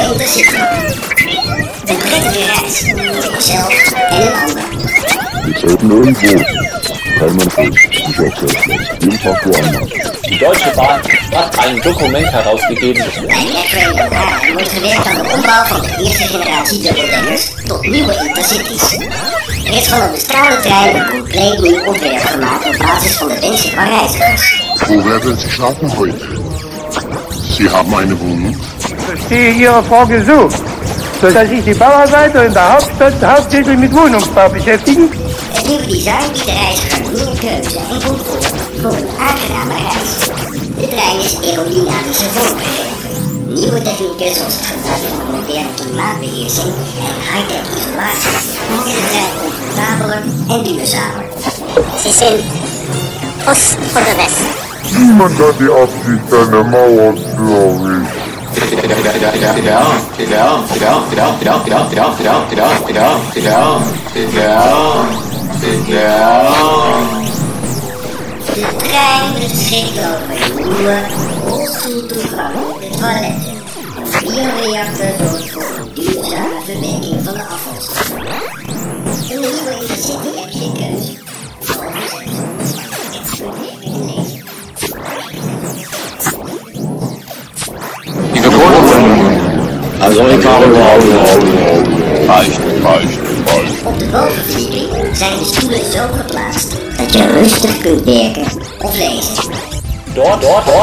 Intercity. Een prettige reis voor jezelf en een ander. Wir zelten irgendwo. Kein Mensch ist auch sehr schlecht. Jeden Tag woanders. Die Deutsche Bahn hat ein Dokument herausgegeben. Bij Equator wordt gewerkt aan de ombouw van de eerste generatie dubbeldekkers tot nieuwe intercities. Er is van een bestaande trein een compleet nieuw ontwerp gemaakt op basis van de wensen van reizigers. Wo werden Sie schlafen heute? Sie haben eine Wohnung? Ich stehe Ihrer Frage so, dass sich die Bauarbeiter in der Hauptstadt hauptsächlich mit Wohnungsbau beschäftigen. Het nieuwe design biedt de reiziger meer keuze en comfort voor een aangename reis. De trein is aerodynamische vormgegeven. Nieuwe technieken zoals het gebruik van moderne klimaatbeheersing en high-tech isolatie maken de trein comfortabeler en duurzamer. Sie sind Ost oder West? Niemand hat die Absicht, eine Mauer zu errichten. De trein beschikt over nieuwe, rolstoeltoegankelijke toiletten. Een bioreactor zorgt voor een duurzame verwerking van de afvalstoffen. In de nieuwe Intercity heb je keuze. Also ich habe reicht. Op de bovenverdieping zijn de stoelen zo geplaatst dat je rustig kunt werken of lezen. Dort.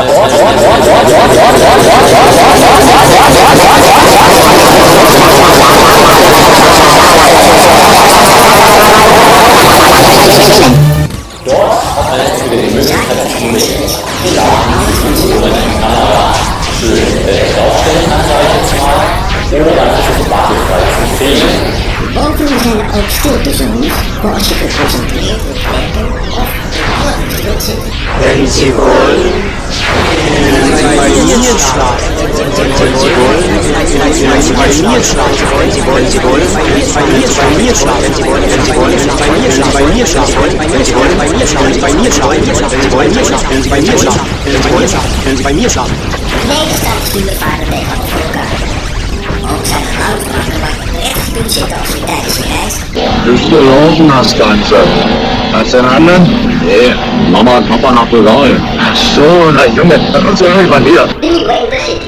Dort hat man jetzt wieder die Möglichkeit, mit Daten oder die Kamera schön draufstellen, sage ich jetzt mal, oder dann ist es barrierefrei zu filmen. Boven zijn er ook stiltezones voor als je geconcentreerd wilt werken of alles wilt zitten. Wenn Sie wollen, können Sie bei mir schlafen. Wenn Sie wollen, können Sie bei mir schlafen. Wenn Sie wollen, bei mir schlafen. Wenn Sie wollen, bei mir schlafen. Wenn Sie wollen, bei mir schlafen. Wenn Sie wollen, bei mir schlafen. Wenn Sie wollen, bei mir schlafen. Wenn Sie wollen, können Sie bei mir schlafen. Beneden staan de stoelen vaker tegenover elkaar. Ook zijn er houtbanken waar je recht kunt zitten als je tijdens je reis. Bist du laufen hast, Ganze? Hast du einen anderen? Nee, Mama und Papa nach Bulgarien. Ach so, na Junge, dann uns irgendwann wieder. De nieuwe Intercity.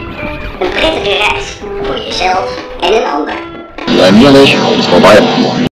Een prettige reis voor jezelf en een ander. Bei mir nicht, ist vorbei.